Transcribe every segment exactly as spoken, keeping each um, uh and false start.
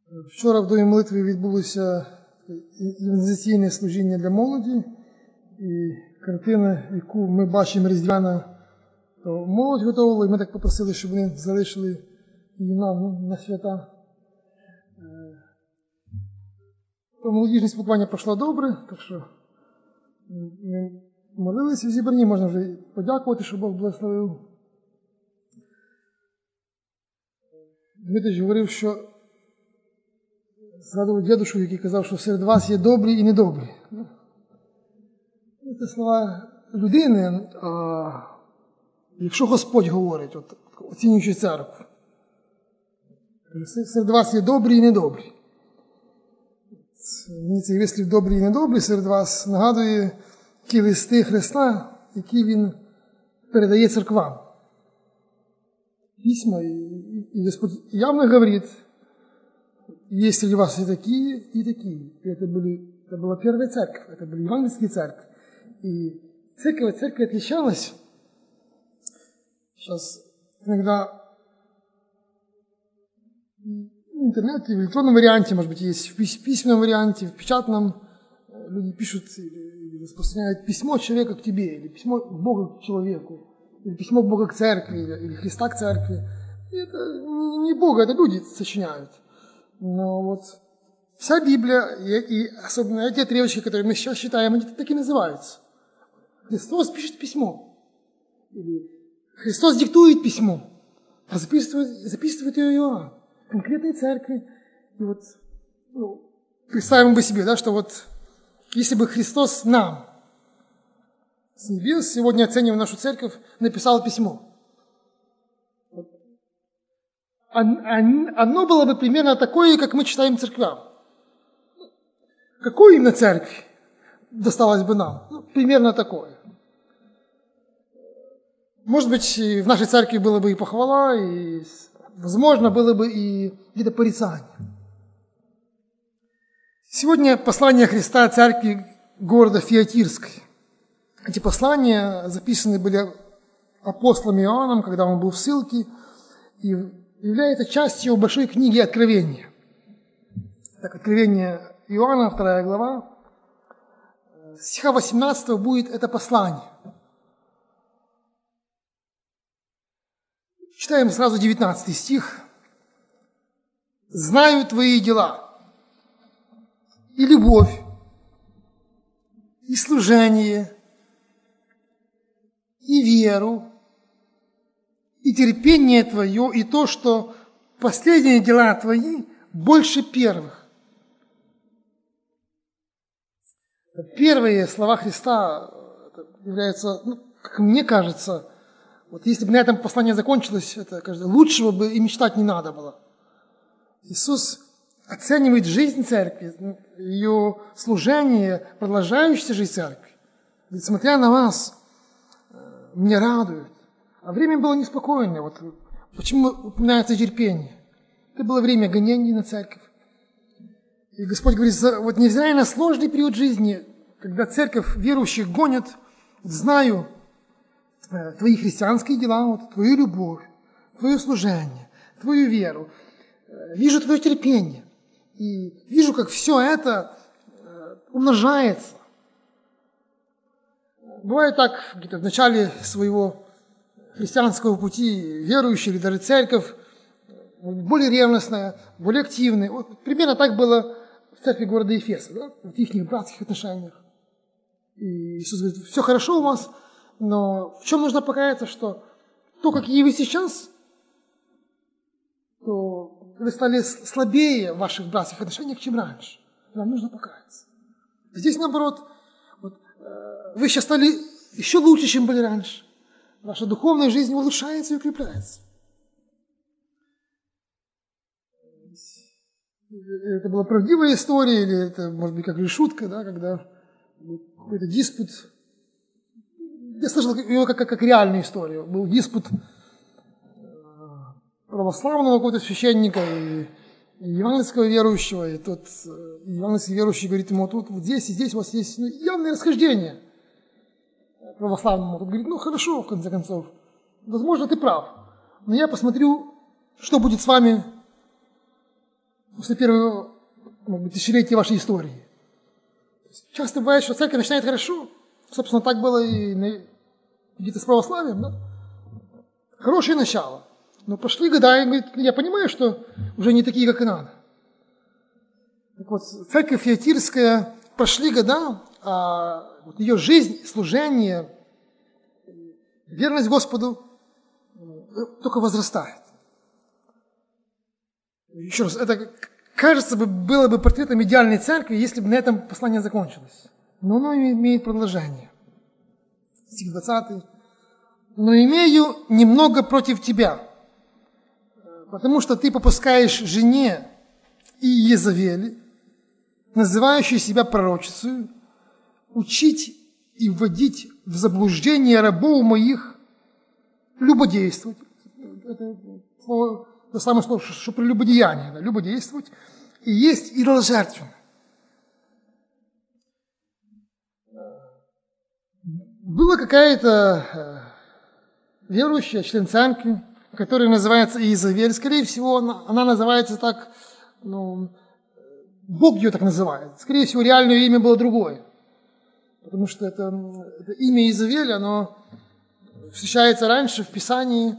Вчора в Домі молитви відбулося інвестиційне служіння для молоді, і картина, яку ми бачимо різдвяна, то молодь готувала, і ми так попросили, щоб вони залишили її нам на свята. То молодіжне спілкування пройшло добре, так що ми молилися в зібранні, можна вже подякувати, щоб Бог благословив. Дмитрич говорив, що згадував дідушу, який казав, що серед вас є добрі і недобрі. Це слова людини, а якщо Господь говорить, от, оцінюючи церкву, серед вас є добрі і недобрі. Мені цей вислів добрі і недобрі серед вас нагадує ті листи Христа, які Він передає церквам. Письма, и Господь явно говорит, есть среди вас и такие, и такие. И это, были, это была первая церковь, это были евангельские церкви. И церковь от церкви отличалась. Сейчас иногда в интернете, в электронном варианте, может быть, есть в письменном варианте, в печатном. Люди пишут или распространяют письмо человека к тебе, или письмо Бога к человеку, или письмо Бога к церкви, или, или Христа к церкви. И это не Бога, это люди сочиняют. Но вот вся Библия, и, и особенно эти отрывочки, которые мы сейчас читаем, они так и называются. Христос пишет письмо. Или Христос диктует письмо, а записывает, записывает ее Иоанн. Конкретной церкви. И вот ну, представим бы себе, да, что вот если бы Христос нам с небес, сегодня оценивая нашу церковь, написал письмо. Оно было бы примерно такое, как мы читаем церквям. Какой именно церковь досталось бы нам? Ну, примерно такое. Может быть, в нашей церкви было бы и похвала, и, возможно, было бы и где-то порицание. Сегодня послание Христа церкви города Фиатирской. Эти послания записаны были апостолом Иоанном, когда он был в ссылке, и является частью большой книги Откровения. Так, Откровение Иоанна, вторая глава, стиха восемнадцатого будет это послание. Читаем сразу девятнадцатый стих. «Знаю твои дела, и любовь, и служение, и веру, и терпение твое, и то, что последние дела твои больше первых». Первые слова Христа являются, ну, как мне кажется, вот если бы на этом послание закончилось, это, кажется, лучшего бы и мечтать не надо было. Иисус оценивает жизнь церкви, ее служение, продолжающуюся жизнь церкви. Ведь, смотря на вас, меня радует. А время было неспокойное. Вот почему упоминается терпение? Это было время гонений на церковь. И Господь говорит, вот невзирая на сложный период жизни, когда церковь верующих гонят, знаю твои христианские дела, вот, твою любовь, твое служение, твою веру, вижу твое терпение. И вижу, как все это умножается. Бывает так, где-то в начале своего христианского пути верующие или даже церковь более ревностная, более активная. Вот примерно так было в церкви города Ефеса, да? В их братских отношениях. И Иисус говорит, все хорошо у вас, но в чем нужно покаяться, что то, какие вы сейчас, то вы стали слабее в ваших братских отношениях, чем раньше. Вам нужно покаяться. Здесь, наоборот, вот, вы сейчас стали еще лучше, чем были раньше. Ваша духовная жизнь улучшается и укрепляется. Это была правдивая история, или это, может быть, как ли шутка, да, когда какой-то диспут. Я слышал ее как, как, как реальную историю. Был диспут православного какого-то священника и, и евангельского верующего. И тот евангельский верующий говорит ему, тут вот здесь и здесь у вас есть ну, явное расхождение православному. Тот говорит, ну хорошо, в конце концов, возможно, ты прав, но я посмотрю, что будет с вами после первого, может быть, тысячелетия вашей истории. Часто бывает, что церковь начинает хорошо. Собственно, так было и на, где-то с православием, да? Хорошее начало. Но прошли года, и говорит, я понимаю, что уже не такие, как и надо. Так вот, церковь Фиатирская, прошли года, а вот ее жизнь, служение, верность Господу только возрастает. Еще раз, это, кажется, было бы портретом идеальной церкви, если бы на этом послание закончилось. Но оно имеет продолжение. Стих двадцатый. «Но имею немного против тебя, потому что ты попускаешь жене и Иезавели, называющей себя пророчицей, учить и вводить в заблуждение рабов моих, любодействовать». Это слово, то самое слово, что прелюбодеяние, да, любодействовать, и есть идоложертвенно. Была какая-то верующая, член церкви, которая называется Иезавель. Скорее всего, она, она называется так, ну, Бог ее так называет. Скорее всего, реальное имя было другое. Потому что это, это имя Иезавель, оно встречается раньше в Писании,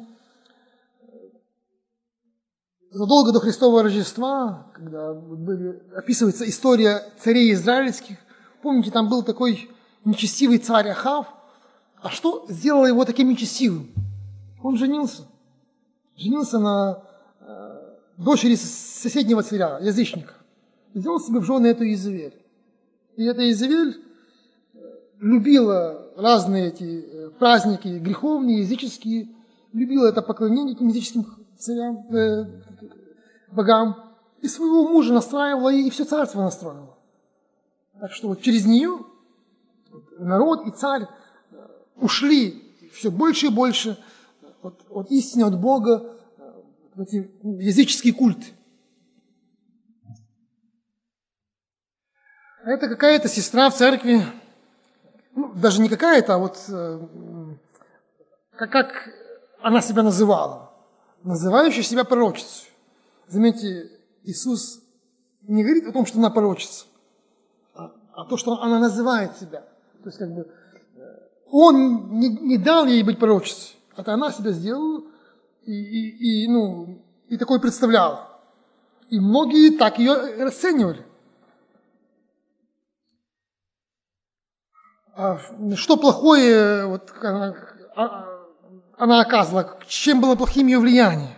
задолго до Христового Рождества, когда были, описывается история царей израильских. Помните, там был такой нечестивый царь Ахав. А что сделало его таким нечестивым? Он женился. Женился на э, дочери соседнего царя, язычника. Взял себе в жены эту Иезавель. И эта Иезавель любила разные эти праздники греховные, языческие, любила это поклонение этим языческим царям, э, богам. И своего мужа настраивала, и все царство настроила. Так что вот через нее народ и царь ушли все больше и больше от, от истины, от Бога, в эти языческие культы. А это какая-то сестра в церкви, ну, даже не какая-то, а вот э, как, как она себя называла, называющая себя пророчицей. Заметьте, Иисус не говорит о том, что она пророчица, а, а то, что она называет себя. То есть, как бы, Он не, не дал ей быть пророчицей. Это она себя сделала и, и, и, ну, и такой представляла. И многие так ее расценивали. А что плохое вот, она, она оказывала? Чем было плохим ее влияние?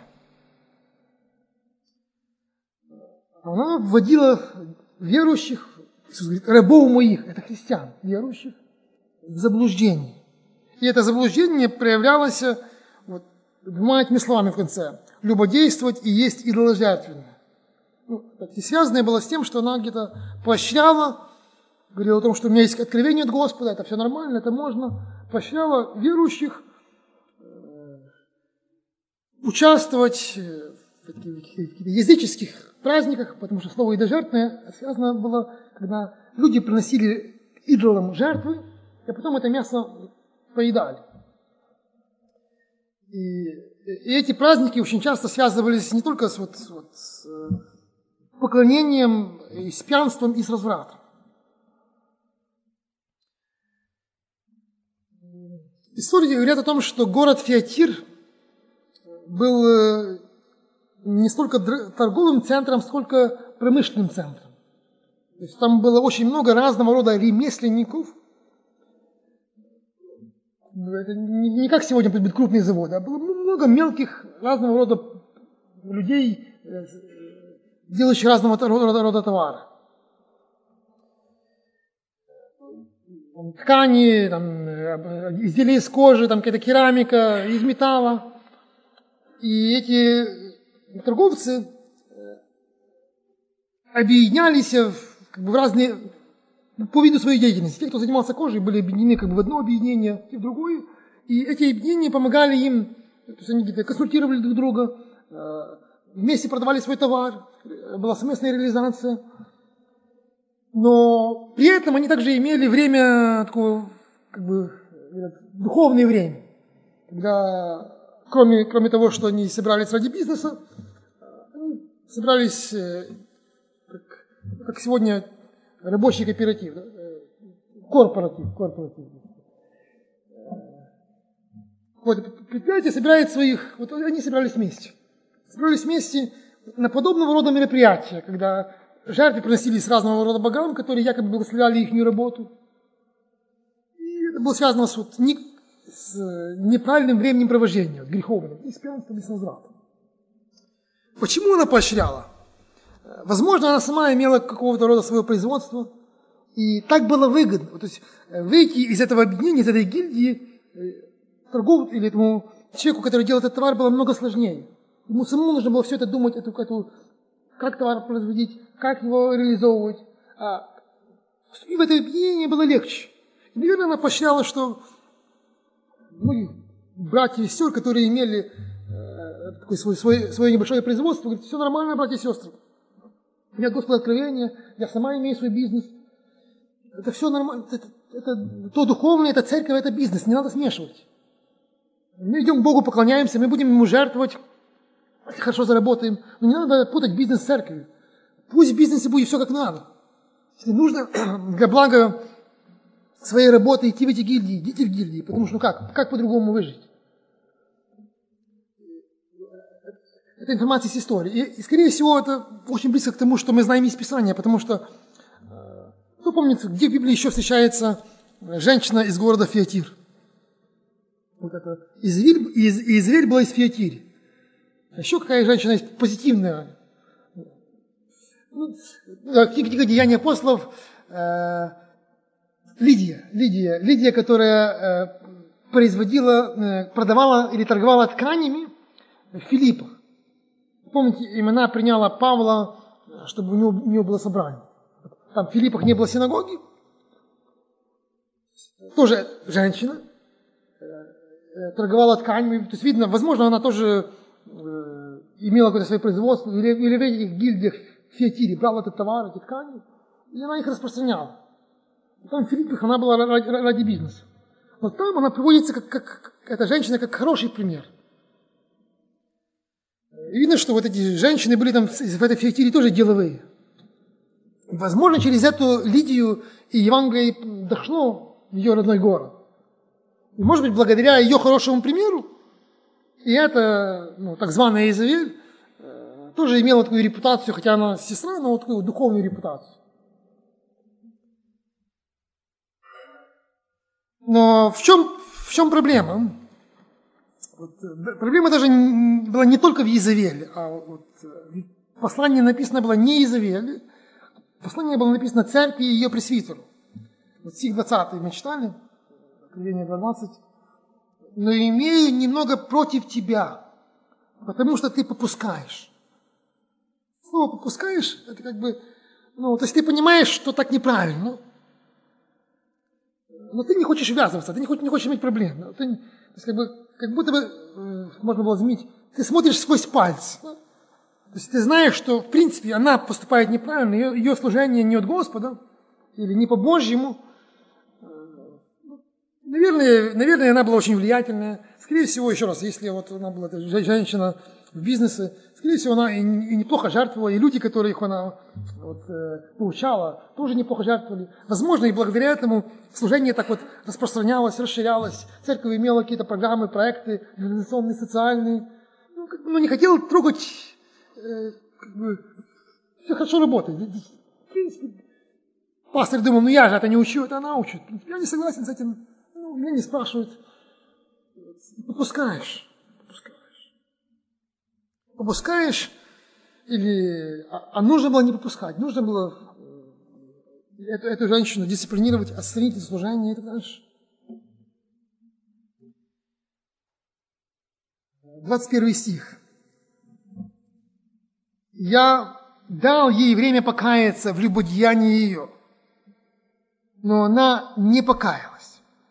Она вводила верующих, Иисус говорит, рабов моих, это христиан, верующих, в заблуждение. И это заблуждение проявлялось вот, двумя этими словами в конце. Любодействовать и есть идоложертвенное. Ну, и связанное было с тем, что она где-то поощряла, говорила о том, что у меня есть откровение от Господа, это все нормально, это можно. Поощряла верующих э, участвовать в каких-то языческих праздниках, потому что слово идоложертвенное связано было, когда люди приносили идолам жертвы, и потом это мясо поедали. И, и эти праздники очень часто связывались не только с, вот, вот, с поклонением, и с пьянством, и с развратом. Историки говорят о том, что город Фиатир был не столько торговым центром, сколько промышленным центром. То есть там было очень много разного рода ремесленников. Это не как сегодня быть крупные заводы, а было много мелких разного рода людей, делающих разного рода, рода товары. Ткани, там, изделия из кожи, там какая-то керамика, из металла. И эти торговцы объединялись в, как бы, в разные, по виду своей деятельности. Те, кто занимался кожей, были объединены как бы в одно объединение, те в другое. И эти объединения помогали им, то есть они где-то консультировали друг друга, вместе продавали свой товар, была совместная реализация. Но при этом они также имели время, такое, как бы, духовное время, когда, кроме, кроме того, что они собирались ради бизнеса, они собирались как сегодня рабочий кооператив, да? корпоратив, корпоратив. Вот предприятие собирает своих, вот они собирались вместе. Собирались вместе на подобного рода мероприятия, когда жертвы приносились разного рода богам, которые якобы благословляли их работу. И это было связано с, вот, не, с неправильным временем провождения, греховным, и с пьянством, и с возвратом. Почему она поощряла? Возможно, она сама имела какого-то рода свое производство, и так было выгодно. То есть выйти из этого объединения, из этой гильдии, торговцу или этому человеку, который делал этот товар, было много сложнее. Ему самому нужно было все это думать, эту, эту, как товар производить, как его реализовывать. А вступив в это объединение было легче. И, наверное, она поощряла, что многих братьев и сестер, которые имели э, такое свое, свое, свое небольшое производство, говорят, все нормально, братья и сестры. Я Господа откровения, я сама имею свой бизнес. Это все нормально. Это, это, то духовное, это церковь, это бизнес. Не надо смешивать. Мы идем к Богу, поклоняемся, мы будем Ему жертвовать, хорошо заработаем. Но не надо путать бизнес с церковью. Пусть в бизнесе будет все как надо. Если нужно для блага своей работы идти в эти гильдии, идите в гильдии, потому что ну как, как по-другому выжить? Это информация с истории. И, и, скорее всего, это очень близко к тому, что мы знаем из Писания, потому что, кто помнит, где в Библии еще встречается женщина из города Фиатир? Вот это. Израиль, из, Израиль была из Фиатири. А еще какая женщина есть позитивная. Ну, книга «Деяния апостолов», э, Лидия, Лидия, Лидия, которая э, производила, э, продавала или торговала тканями в Филиппах. Помните, именно приняла Павла, чтобы у него, у него было собрание. Там в Филиппах не было синагоги. Тоже женщина. Торговала тканями. То есть, видно, возможно, она тоже э, имела какое-то свое производство. Или, или в этих гильдиях в Фиатире брала этот товар, эти ткани. И она их распространяла. И там в Филиппах она была ради, ради бизнеса. Но там она приводится, как, как, как эта женщина, как хороший пример. И видно, что вот эти женщины были там в этой Фиатире тоже деловые. И, возможно, через эту Лидию и Евангелие дошло в ее родной город. И, может быть, благодаря ее хорошему примеру, и эта, ну, так званая Изавель, э, тоже имела такую репутацию, хотя она сестра, но вот такую духовную репутацию. Но в чем, в чем проблема? Вот, проблема даже была не только в Изавеле, а вот послание написано было не Изавеле, послание было написано церкви и ее пресвитеру. Вот стих двадцатый мы читали, Откровение двенадцать. Но имею немного против тебя, потому что ты попускаешь. Слово попускаешь, это как бы, ну, то есть ты понимаешь, что так неправильно, но ты не хочешь ввязываться, ты не хочешь, не хочешь иметь проблем. Ты, то есть как бы, как будто бы, э, можно было заметить, ты смотришь сквозь пальцы. Да? То есть ты знаешь, что в принципе она поступает неправильно, ее, ее служение не от Господа, или не по-божьему. Наверное, наверное, она была очень влиятельная. Скорее всего, еще раз, если вот она была женщина в бизнесе, скорее всего, она и, и неплохо жертвовала, и люди, которых она вот, э, поучала, тоже неплохо жертвовали. Возможно, и благодаря этому служение так вот распространялось, расширялось. Церковь имела какие-то программы, проекты, организационные, социальные. Ну, как бы, ну не хотела трогать, э, как бы, все хорошо работает. В принципе, пастор думал, ну я же это не учу, это она учит. Я не согласен с этим. Ну, меня не спрашивают. Попускаешь. Попускаешь. Попускаешь, или... А, а нужно было не попускать. Нужно было эту, эту женщину дисциплинировать, отстранить от служения и так дальше. двадцать первый стих. «Я дал ей время покаяться в любодеянии ее, но она не покаялась».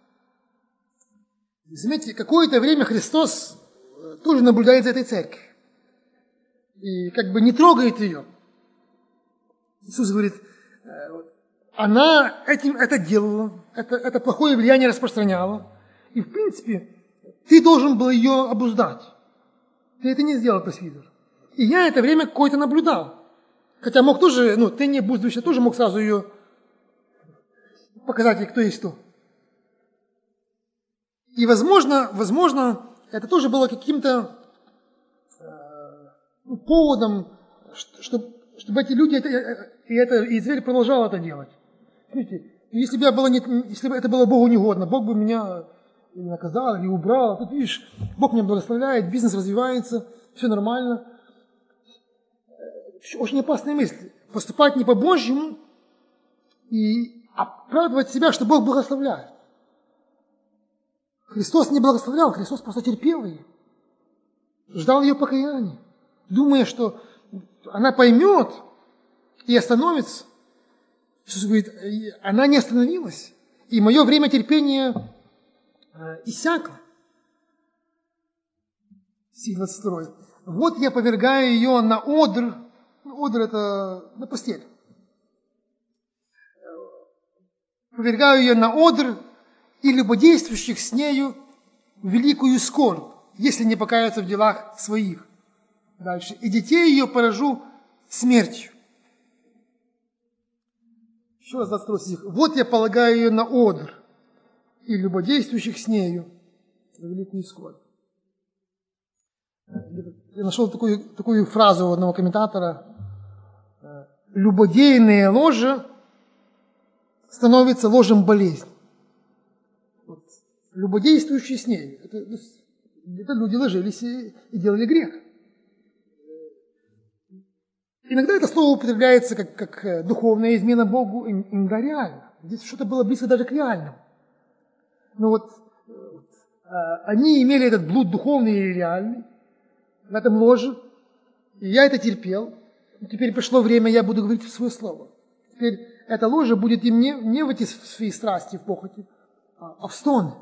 Заметьте, какое-то время Христос тоже наблюдает за этой церковью. И как бы не трогает ее. Иисус говорит, она этим это делала, это, это плохое влияние распространяла. И в принципе, ты должен был ее обуздать. Ты это не сделал, пресвитер. И я это время какое-то наблюдал. Хотя мог тоже, ну, ты не будущее, тоже мог сразу ее показать ей, кто есть кто. И возможно, возможно, это тоже было каким-то э, поводом, чтобы, чтобы эти люди, это, и это Израиль продолжал это делать. Видите, если бы, я было не, если бы это было Богу негодно, Бог бы меня или наказал, или убрал. Тут, видишь, Бог меня благословляет, бизнес развивается, все нормально. Очень опасная мысль. Поступать не по-божьему и оправдывать себя, что Бог благословляет. Христос не благословлял, Христос просто терпел ее. Ждал ее покаяния, думая, что она поймет и остановится. Иисус говорит, она не остановилась, и мое время терпения иссякло. Стих двадцать второй. Вот я повергаю ее на одр. Одр – это на постель. Повергаю ее на одр и любодействующих с нею в великую скорбь, если не покаяться в делах своих. Дальше. И детей ее поражу смертью. Еще раз двадцать второй стих. Вот я полагаю ее на одр и любодействующих с нею в великую скорбь. Я нашел такую, такую фразу у одного комментатора. Любодейное ложе становится ложем болезни. Вот. Любодействующие с ней. Это, это люди ложились и, и делали грех. Иногда это слово употребляется как, как духовная измена Богу, иногда реально. Здесь что-то было близко даже к реальному. Но вот, вот они имели этот блуд духовный и реальный в этом ложе, и я это терпел. Теперь пришло время, я буду говорить свое слово. Теперь это ложе будет им не, не в эти свои страсти, в похоти, а в стоны.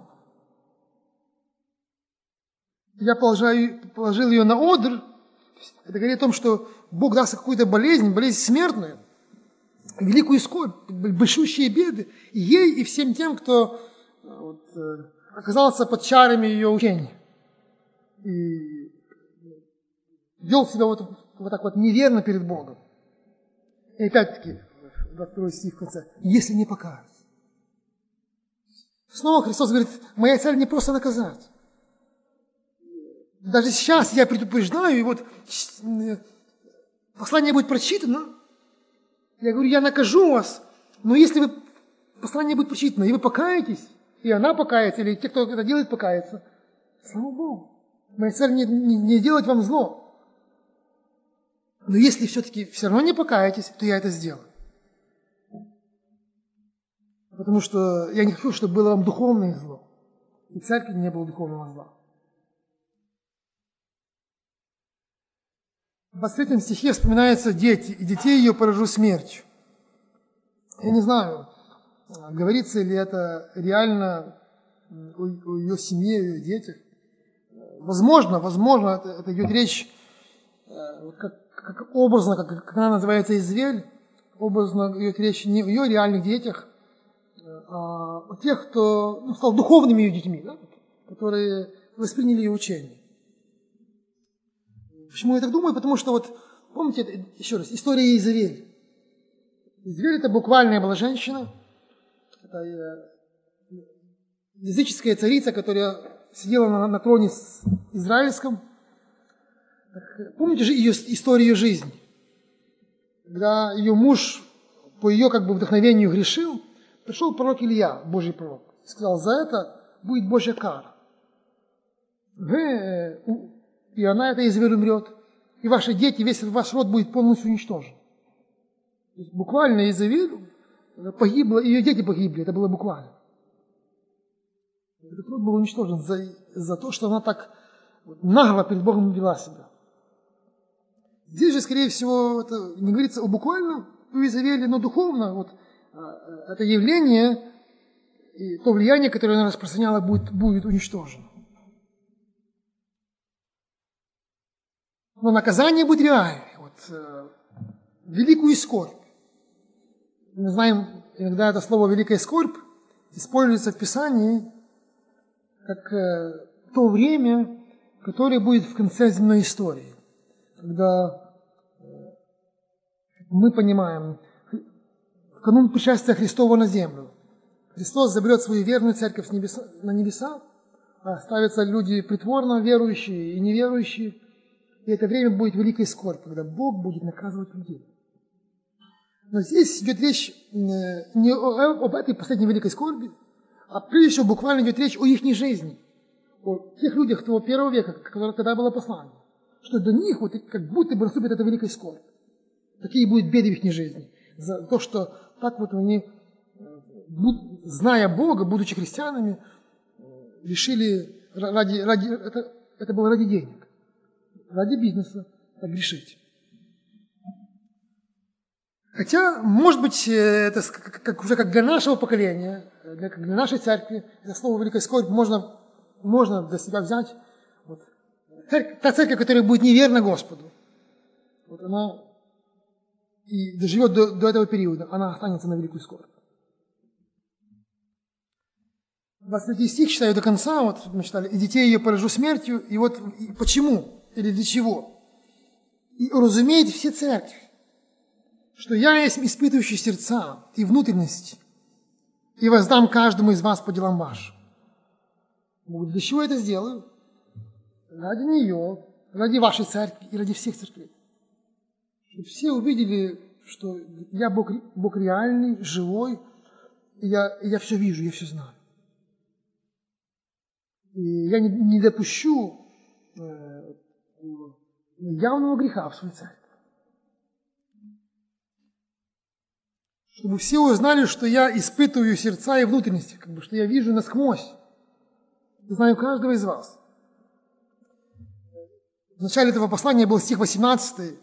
Я положил, положил ее на одр. Это говорит о том, что Бог даст какую-то болезнь, болезнь смертную, великую скорбь, большущие беды и ей, и всем тем, кто вот, оказался под чарами ее учения. И вел себя вот, вот так вот неверно перед Богом. И опять-таки, двадцать второй стих в конце, если не покаются. Снова Христос говорит, моя цель не просто наказать. Даже сейчас я предупреждаю, и вот послание будет прочитано. Я говорю, я накажу вас, но если вы послание будет прочитано, и вы покаетесь, и она покается, или те, кто это делает, покается, слава Богу. Моя цель не, не, не делать вам зло. Но если все-таки все равно не покаетесь, то я это сделаю. Потому что я не хочу, чтобы было вам духовное зло. И в церкви не было духовного зла. В двадцать третьем стихе вспоминаются дети, и детей ее поражу смертью. Я не знаю, говорится ли это реально о, о ее семье, о ее детях. Возможно, возможно, это, это идет речь, как, как образно, как, как она называется, Извель, образно идет речь не о ее реальных детях, а о тех, кто ну, стал духовными ее детьми, да, которые восприняли ее учение. Почему я так думаю? Потому что вот, помните, еще раз, история Изавель. Изавель это буквальная была женщина, это языческая царица, которая сидела на, на троне израильском. Так, помните же ее историю ее жизни? Когда ее муж по ее как бы вдохновению грешил, пришел пророк Илья, Божий пророк, и сказал, за это будет Божья кара. Вы, и она, эта Изавель, умрет, и ваши дети, весь ваш род будет полностью уничтожен. То есть буквально Изавель погибла, ее дети погибли, это было буквально. Этот род был уничтожен за, за то, что она так нагло перед Богом вела себя. Здесь же, скорее всего, это не говорится о буквально у Изавели, но духовно вот, это явление и то влияние, которое она распространяла, будет, будет уничтожено. Но наказание будет реальное. Вот, э, великую скорбь. Мы знаем, иногда это слово «великая скорбь» используется в Писании как э, то время, которое будет в конце земной истории. Когда э, мы понимаем, в канун пришествия Христова на землю Христос заберет свою верную церковь с небеса, на небеса, а оставятся люди притворно верующие и неверующие. И это время будет великой скорбь, когда Бог будет наказывать людей. Но здесь идет речь не об этой последней великой скорби, а прежде всего буквально идет речь о их жизни, о тех людях того первого века, которые тогда было послание, что до них вот как будто бы наступит эта великая скорбь. Такие будут беды в их жизни. За то, что так вот они, зная Бога, будучи христианами, решили ради, ради это, это было ради денег, ради бизнеса, так грешить. Хотя, может быть, это как, уже как для нашего поколения, для, как для нашей церкви, это слово «великая скорбь» можно, можно для себя взять. Вот. Церковь, та церковь, которая будет неверна Господу, вот она и доживет до, до этого периода, она останется на великую скорбь. двадцать третий стих читаю до конца, вот мы читали, «И детей ее поражу смертью», и вот и почему, или для чего? «И уразумеет все церкви, что я есть испытывающий сердца и внутренности, и воздам каждому из вас по делам вашим». Для чего я это сделаю? Ради нее, ради вашей церкви и ради всех церквей. Чтобы все увидели, что я Бог, Бог реальный, живой, и я, и я все вижу, я все знаю. И я не, не допущу э, явного греха в своей церкви. Чтобы все узнали, что я испытываю сердца и внутренности, как бы, что я вижу насквозь. Знаю каждого из вас. В начале этого послания был стих восемнадцатый.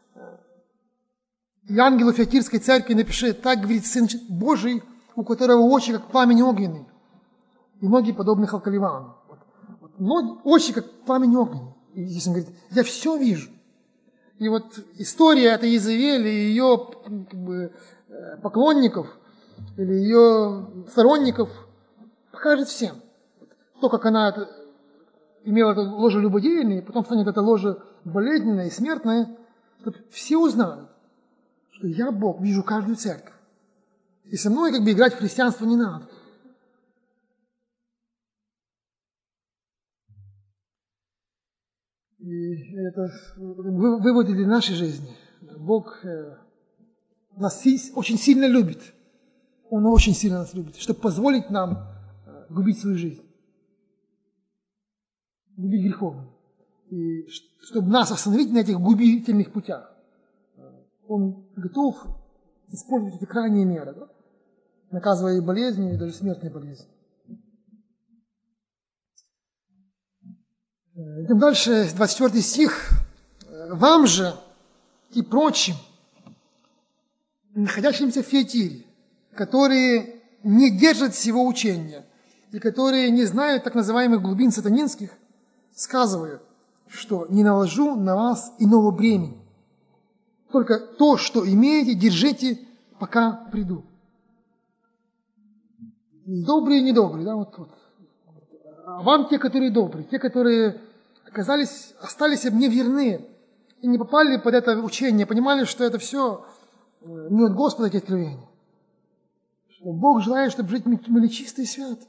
«И ангелу Фиатирской церкви напиши, так говорит Сын Божий, у которого очи, как пламень огненный, и ноги, подобны халкаливану». Вот, вот, ноги, очи, как пламень огненный. И здесь он говорит, я все вижу. И вот история этой Иезавель и ее как бы, поклонников или ее сторонников покажет всем. То, как она имела это ложе любодеяние, потом станет это ложе болезненное и смертное, чтобы все узнают, что я Бог, вижу каждую церковь. И со мной как бы играть в христианство не надо. И это выводы для нашей жизни. Бог нас очень сильно любит. Он очень сильно нас любит, чтобы позволить нам губить свою жизнь. Губить греховно. И чтобы нас остановить на этих губительных путях. Он готов использовать эти крайние меры, да? Наказывая и болезни, и даже смертные болезни. Идем дальше, двадцать четвёртый стих. «Вам же и прочим, находящимся в Фиатире, которые не держат всего учения и которые не знают так называемых глубин сатанинских, сказываю, что не наложу на вас иного бремени. Только то, что имеете, держите, пока приду». Добрые и недобрые, да, вот, вот. А вам те, которые добрые, те, которые оказались, остались мне верны и не попали под это учение, понимали, что это все не от Господа эти откровения. Что Бог желает, чтобы жить мы были чисты и святы.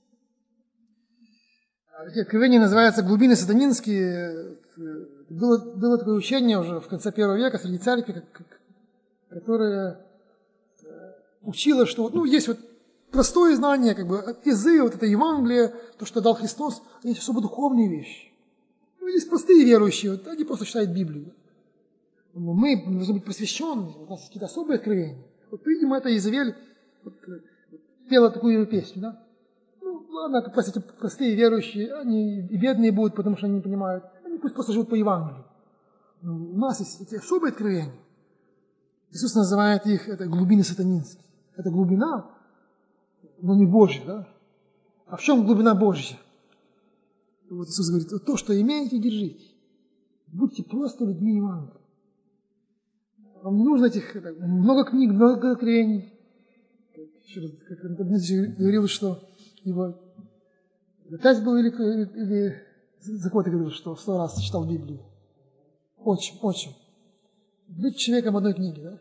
Эти откровения называются глубины сатанинские. Было, было такое учение уже в конце первого века среди церкви, которое учило, что ну, есть вот простое знание, как бы, изы, вот это Евангелие, то, что дал Христос, есть особо духовные вещи. Ну, есть простые верующие, вот, они просто читают Библию. Но мы должны быть просвещенными, у нас есть какие-то особые откровения. Вот, видимо, это Иезавель вот, пела такую песню, да? Ну, ладно, это простите, простые верующие, они и бедные будут, потому что они не понимают. Они пусть просто живут по Евангелию. Но у нас есть эти особые откровения. Иисус называет их, это глубины сатанинские. Это глубина, но не Божья, да? А в чем глубина Божья? И вот Иисус говорит, то, что имеете, держите. Будьте просто людьми Евангелия. Вам не нужно этих, это, много книг, много откровений. Еще раз, как Антон говорил, что его отец был или, или, или Закот говорил, что сто раз читал Библию. Очень, очень. быть человеком одной книги. Да?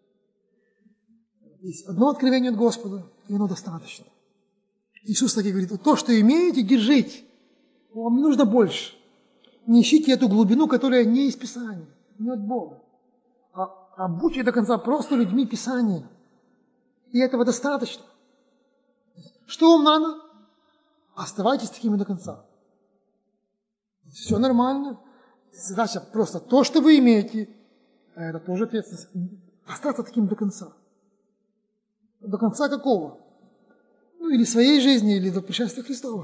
Есть одно откровение от Господа, и оно достаточно. Иисус таки говорит, вот то, что имеете, держите. Вам не нужно больше. Не ищите эту глубину, которая не из Писания, не от Бога. А, а будьте до конца просто людьми Писания. И этого достаточно. Что вам надо? Оставайтесь такими до конца. Все нормально. Задача просто то, что вы имеете, а это тоже ответственность. Остаться таким до конца. До конца какого? Ну, или своей жизни, или до пришествия Христова.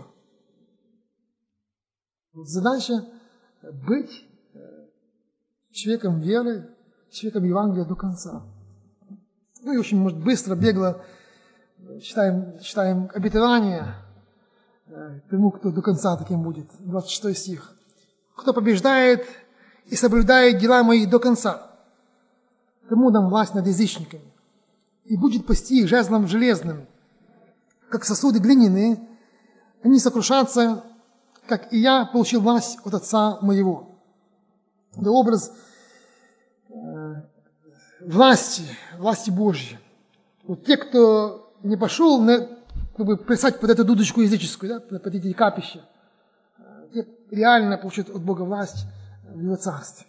Задача быть человеком веры, человеком Евангелия до конца. Ну и очень, может, быстро, бегло читаем, читаем обетование тому, кто до конца таким будет. двадцать шестой стих. Кто побеждает и соблюдает дела мои до конца, тому дам власть над язычниками, и будет пасти их жезлом железным, как сосуды глиняные, они сокрушатся, как и я получил власть от Отца моего. Это образ э, власти, власти Божьей. Вот те, кто не пошел на, чтобы плясать под эту дудочку языческую, да, под эти капища, те реально получат от Бога власть в Его Царстве.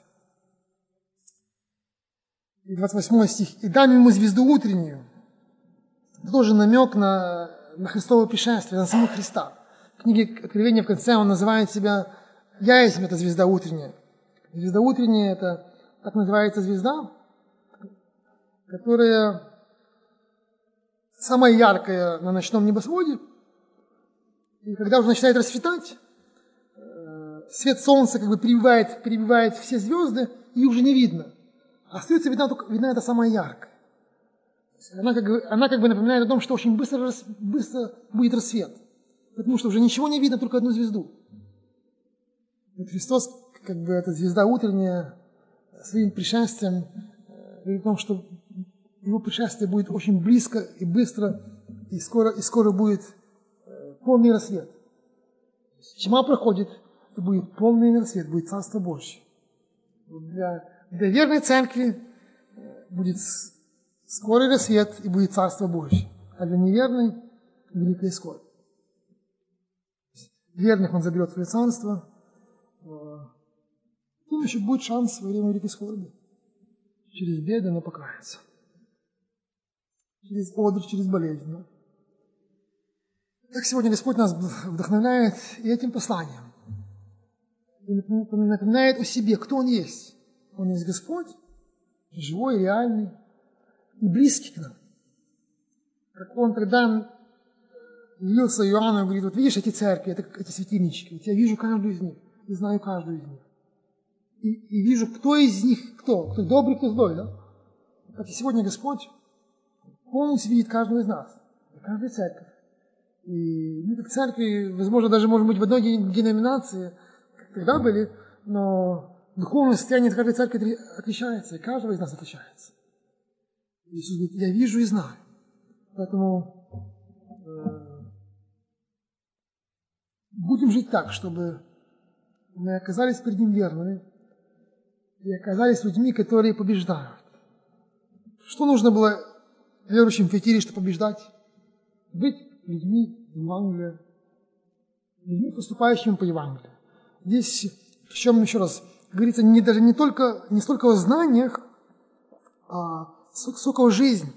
И двадцать восьмой стих. «И дам ему звезду утреннюю». Это тоже намек на, на Христово пришествие, на самого Христа. В книге Откровения в конце он называет себя «Я есть эта звезда утренняя». Звезда утренняя – это так называется звезда, которая самая яркая на ночном небосводе. И когда уже начинает расцветать, свет солнца как бы перебивает, перебивает все звезды, и уже не видно. Остается видна, только, видна эта самая яркая. Она как, бы, она как бы напоминает о том, что очень быстро, быстро будет рассвет. Потому что уже ничего не видно, только одну звезду. И Христос, как бы эта звезда утренняя, своим пришествием говорит о том, что Его пришествие будет очень близко и быстро, и скоро, и скоро будет полный рассвет. Тьма проходит, и будет полный рассвет, будет Царство Божье. Для, для верной церкви будет скорый рассвет, и будет Царство Божье. А для неверной – великая скорбь. Верных Он заберет в свое царство, им еще будет шанс во время великой скорби. Через беды, но покаяться. Через одр, через болезнь. Да? Так сегодня Господь нас вдохновляет и этим посланием. И напоминает о себе, кто Он есть. Он есть Господь, живой, реальный и близкий к нам. Как Он тогда явился Иоанну и говорит, вот видишь эти церкви, это, эти светильнички, вот я вижу каждую из них, и знаю каждую из них. И, и вижу, кто из них кто, кто добрый, кто злой, да? Так и сегодня Господь полностью видит каждого из нас, каждую церковь. И мы как церкви, возможно, даже, может быть, в одной деноминации, как тогда были, но духовное состояние каждой церкви отличается, и каждого из нас отличается. Иисус говорит, я вижу и знаю. Поэтому э, будем жить так, чтобы мы оказались перед Ним верными и оказались людьми, которые побеждают. Что нужно было верующим в Фиатире, чтобы побеждать? Быть людьми Евангелия, людьми, поступающими по Евангелию. Здесь, в чем еще раз, говорится не, даже не, только, не столько о знаниях, а сколько о жизни.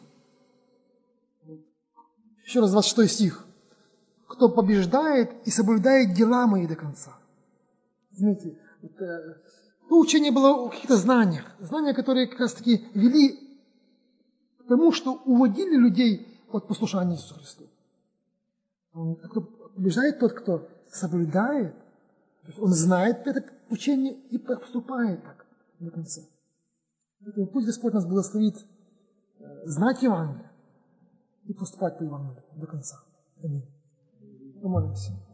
Еще раз, двадцать шестой стих. Кто побеждает и соблюдает дела мои до конца. Знаете, вот, э, то учение было о каких-то знаниях. Знания, которые как раз таки вели к тому, что уводили людей от послушания Иисусу Христу. А кто побеждает, тот, кто соблюдает, он знает это учение и поступает так до конца. Поэтому пусть Господь нас благословит знать Евангелие и поступать по Евангелию до конца. Аминь. Помолимся.